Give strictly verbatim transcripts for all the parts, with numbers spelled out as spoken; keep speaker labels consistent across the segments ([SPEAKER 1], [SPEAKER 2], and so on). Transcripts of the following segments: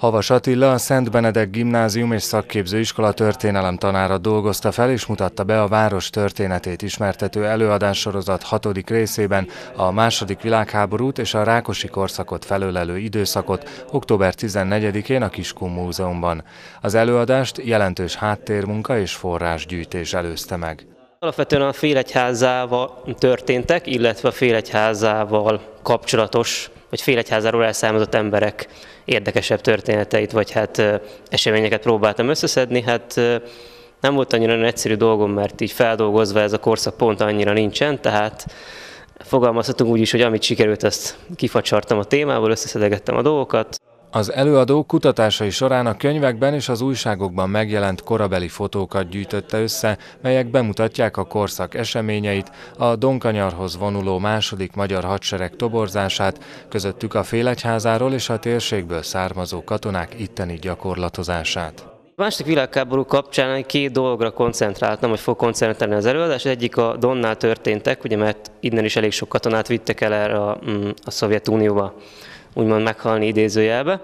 [SPEAKER 1] Havas Attila, a Szent Benedek Gimnázium és Szakképzőiskola történelem tanára dolgozta fel és mutatta be a város történetét ismertető előadássorozat hatodik részében a második világháborút és a Rákosi korszakot felölelő időszakot október tizennegyedikén a Kiskun Múzeumban. Az előadást jelentős háttérmunka és forrásgyűjtés előzte meg.
[SPEAKER 2] Alapvetően a Félegyházával történtek, illetve a Félegyházával kapcsolatos, vagy Félegyházáról elszámozott emberek érdekesebb történeteit, vagy hát eseményeket próbáltam összeszedni. Hát nem volt annyira egyszerű dolgom, mert így feldolgozva ez a korszak pont annyira nincsen, tehát fogalmazhatunk úgy is, hogy amit sikerült, azt kifacsartam a témából, összeszedegettem a dolgokat.
[SPEAKER 1] Az előadó kutatásai során a könyvekben és az újságokban megjelent korabeli fotókat gyűjtötte össze, melyek bemutatják a korszak eseményeit, a Donkanyarhoz vonuló második magyar hadsereg toborzását, közöttük a Félegyházáról és a térségből származó katonák itteni gyakorlatozását.
[SPEAKER 2] A második világháború kapcsán két dologra koncentráltam, hogy fog koncentrálni az előadás. Egyik a Donnál történtek, ugye, mert innen is elég sok katonát vittek el erre a, a Szovjetunióba, úgymond meghalni idézőjelbe,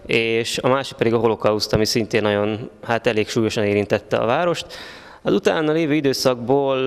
[SPEAKER 2] és a másik pedig a holokauszt, ami szintén nagyon, hát elég súlyosan érintette a várost. Az utána lévő időszakból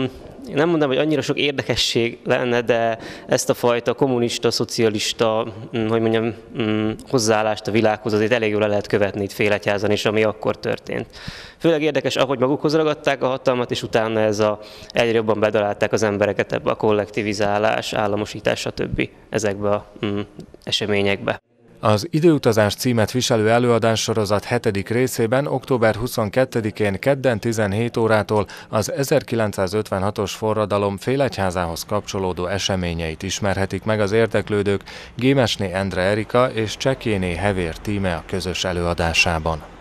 [SPEAKER 2] nem mondom, hogy annyira sok érdekesség lenne, de ezt a fajta kommunista, szocialista, hogy mondjam, hozzáállást a világhoz azért elég jól le lehet követni itt Félegyházan is, ami akkor történt. Főleg érdekes, ahogy magukhoz ragadták a hatalmat, és utána ez a, egyre jobban bedalálták az embereket ebbe a kollektivizálás, államosítás, stb. Ezekbe a mm, eseményekbe.
[SPEAKER 1] Az Időutazás címet viselő előadássorozat hetedik részében október huszonkettedikén kedden tizenhét órától az ezerkilencszázötvenhatos forradalom Félegyházához kapcsolódó eseményeit ismerhetik meg az érdeklődők Gémesné Endre Erika és Csekéné Hevér Tíme a közös előadásában.